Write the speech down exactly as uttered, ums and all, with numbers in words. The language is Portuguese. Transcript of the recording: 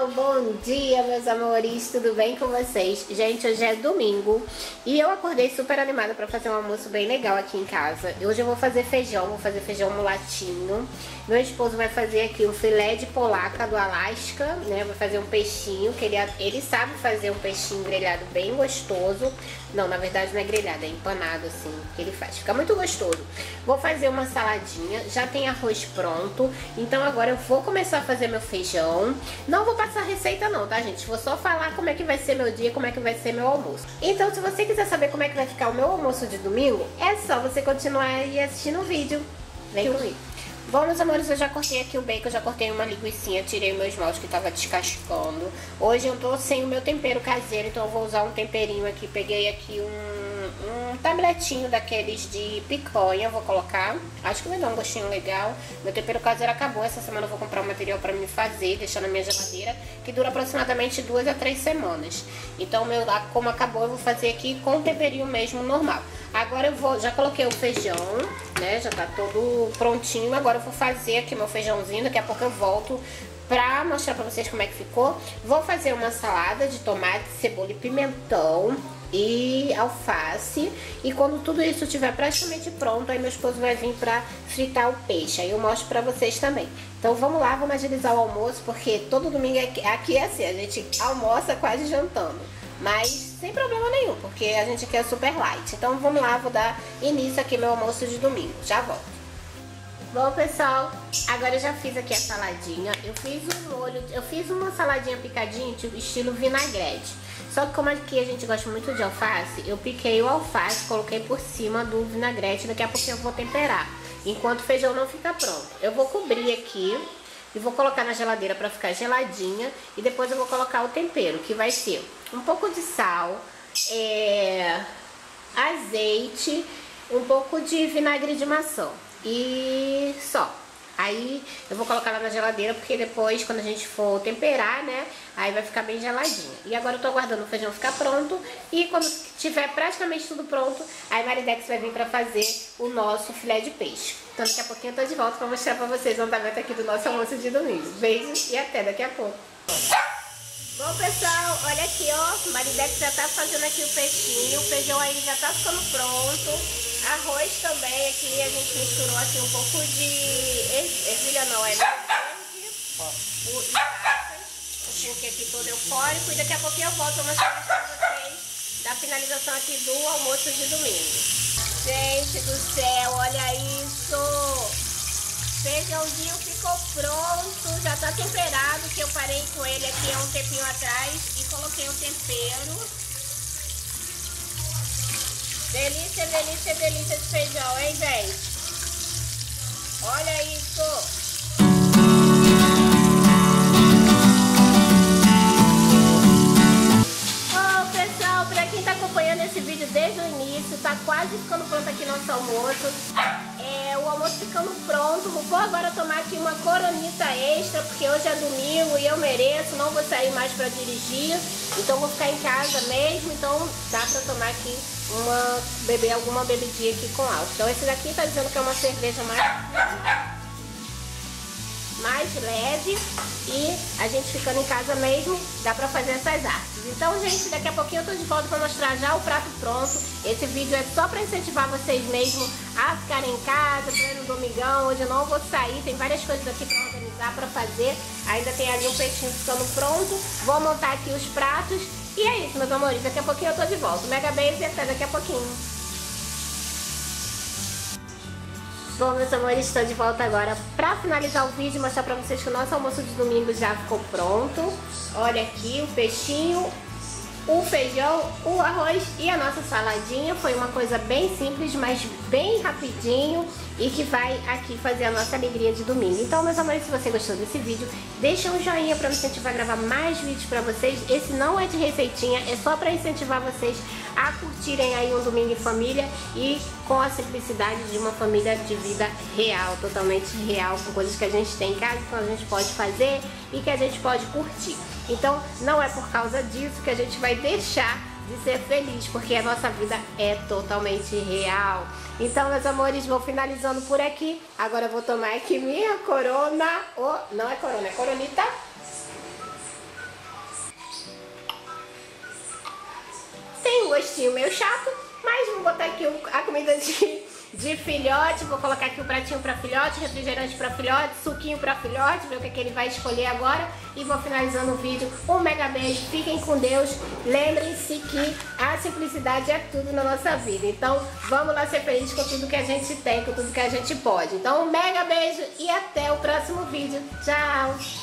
pessoal, bom dia meus amores, tudo bem com vocês? Gente, hoje é domingo e eu acordei super animada pra fazer um almoço bem legal aqui em casa. Hoje eu vou fazer feijão, vou fazer feijão mulatinho. Meu esposo vai fazer aqui um filé de polaca do Alasca, né? Vai fazer um peixinho, que ele, ele sabe fazer um peixinho grelhado bem gostoso. Não, na verdade não é grelhado, é empanado assim, que ele faz, fica muito gostoso. Vou fazer uma saladinha, já tem arroz pronto, então agora eu vou começar a fazer meu feijão. Não vou passar receita não, tá gente? Vou só falar como é que vai ser meu dia, como é que vai ser meu almoço. Então se você quiser saber como é que vai ficar o meu almoço de domingo, é só você continuar aí assistindo o vídeo. Vem comigo. Bom, meus amores, eu já cortei aqui o bacon, já cortei uma linguicinha, tirei meus maus que tava descascando. Hoje eu tô sem o meu tempero caseiro, então eu vou usar um temperinho aqui. Peguei aqui um, um tabletinho daqueles de picanha, vou colocar. Acho que vai dar um gostinho legal. Meu tempero caseiro acabou, essa semana eu vou comprar um material pra me fazer, deixar na minha geladeira, que dura aproximadamente duas a três semanas. Então, meu, como acabou, eu vou fazer aqui com o temperinho mesmo normal. Agora eu vou, já coloquei o feijão, né, já tá todo prontinho. Agora eu vou fazer aqui meu feijãozinho, daqui a pouco eu volto pra mostrar pra vocês como é que ficou. Vou fazer uma salada de tomate, cebola e pimentão e alface. E quando tudo isso estiver praticamente pronto, aí meu esposo vai vir pra fritar o peixe. Aí eu mostro pra vocês também. Então vamos lá, vamos agilizar o almoço, porque todo domingo aqui, aqui é assim, a gente almoça quase jantando. Mas sem problema nenhum, porque a gente quer super light. Então vamos lá, vou dar início aqui ao meu almoço de domingo. Já volto. Bom, pessoal, agora eu já fiz aqui a saladinha. Eu fiz um molho, eu fiz uma saladinha picadinha, tipo estilo vinagrete. Só que como aqui a gente gosta muito de alface, eu piquei o alface, coloquei por cima do vinagrete. Daqui a pouco eu vou temperar, enquanto o feijão não fica pronto. Eu vou cobrir aqui e vou colocar na geladeira para ficar geladinha. E depois eu vou colocar o tempero, que vai ser um pouco de sal, é, azeite, um pouco de vinagre de maçã e só. Aí eu vou colocar lá na geladeira, porque depois quando a gente for temperar, né, aí vai ficar bem geladinho. E agora eu tô aguardando o feijão ficar pronto. E quando tiver praticamente tudo pronto, aí Maridex vai vir pra fazer o nosso filé de peixe. Então daqui a pouquinho eu tô de volta pra mostrar pra vocês o andamento aqui do nosso almoço de domingo. Beijo e até daqui a pouco. Bom, pessoal, olha aqui, ó, Maridex já tá fazendo aqui o peixinho, o feijão aí já tá ficando pronto. Arroz também, aqui a gente misturou aqui um pouco de ervilha, não, é verde, o passas, porque aqui todo eufórico. E daqui a pouquinho eu volto a mostrar pra vocês da finalização aqui do almoço de domingo. Gente do céu, olha isso! Feijãozinho ficou pronto, já tá temperado, que eu parei com ele aqui há um tempinho atrás e coloquei o tempero. Delícia, delícia, delícia esse feijão, hein, gente? Olha isso! Bom, pessoal, pra quem tá acompanhando esse vídeo desde o início, tá quase ficando pronto aqui nosso almoço. É, o almoço ficando pronto. Vou agora tomar aqui uma coronita extra, porque hoje é domingo e eu mereço, não vou sair mais pra dirigir. Então vou ficar em casa mesmo, então dá pra tomar aqui uma, beber alguma bebidinha aqui com álcool. Então esse daqui tá dizendo que é uma cerveja mais mais leve, e a gente ficando em casa mesmo, dá pra fazer essas artes. Então, gente, daqui a pouquinho eu tô de volta pra mostrar já o prato pronto. Esse vídeo é só pra incentivar vocês mesmo a ficarem em casa, pra ir no domingão. Hoje eu não vou sair, tem várias coisas aqui pra organizar, pra fazer. Ainda tem ali um peixinho ficando pronto. Vou montar aqui os pratos. E é isso, meus amores, daqui a pouquinho eu tô de volta. Mega beijo e até daqui a pouquinho. Bom, meus amores, estou de volta agora para finalizar o vídeo e mostrar para vocês que o nosso almoço de domingo já ficou pronto. Olha aqui o peixinho, o feijão, o arroz e a nossa saladinha. Foi uma coisa bem simples, mas bem rapidinho e que vai aqui fazer a nossa alegria de domingo. Então, meus amores, se você gostou desse vídeo, deixa um joinha para me incentivar a gravar mais vídeos para vocês. Esse não é de receitinha, é só para incentivar vocês a curtirem aí um domingo em família e com a simplicidade de uma família de vida real, totalmente real, com coisas que a gente tem em casa, que a gente pode fazer e que a gente pode curtir. Então, não é por causa disso que a gente vai deixar de ser feliz, porque a nossa vida é totalmente real. Então, meus amores, vou finalizando por aqui. Agora eu vou tomar aqui minha corona, oh, não é corona, é coronita Tem um gostinho meio chato, mas vou botar aqui a comida de, de filhote. Vou colocar aqui o pratinho para filhote, refrigerante para filhote, suquinho para filhote, ver o que, é que ele vai escolher agora. E vou finalizando o vídeo. Um mega beijo, fiquem com Deus. Lembrem-se que a simplicidade é tudo na nossa vida. Então vamos lá ser felizes com tudo que a gente tem, com tudo que a gente pode. Então um mega beijo e até o próximo vídeo. Tchau!